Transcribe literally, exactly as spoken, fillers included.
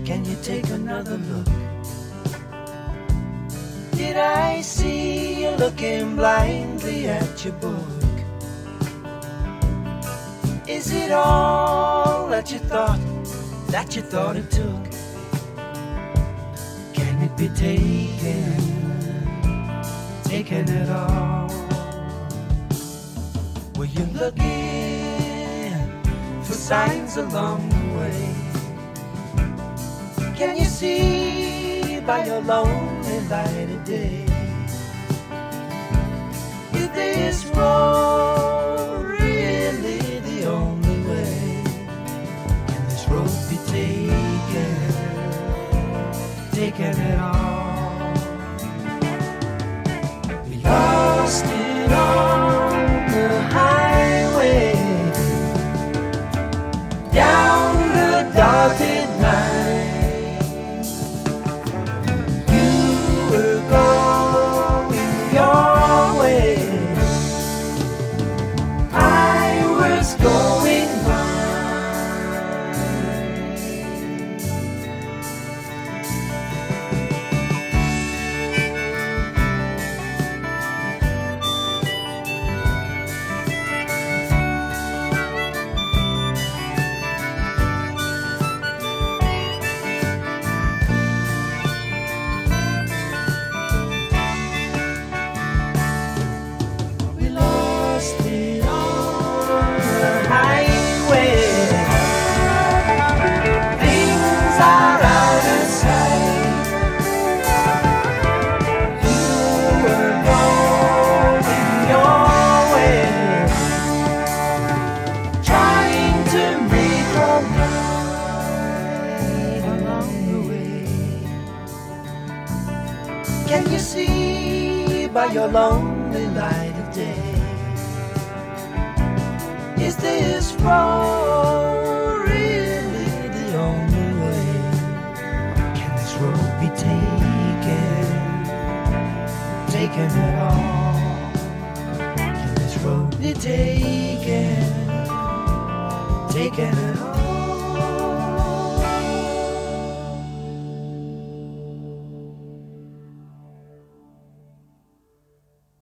Can you take another look? Did I see you looking blindly at your book? Is it all that you thought, that you thought it took? Can it be taken, taken at all? Were you looking for signs along the way? Can you see by your lonely light of day? Is this road really the only way? Can this road be taken, taken at all? We lost it on the highway, down the darkened night. Going we lost it on the highway. Things are out of sight. You were going your way, trying to make a right along the way. Can you see by your lonely light of day? Is this road really the only way? Can this road be taken, taken at all? Can this road be taken?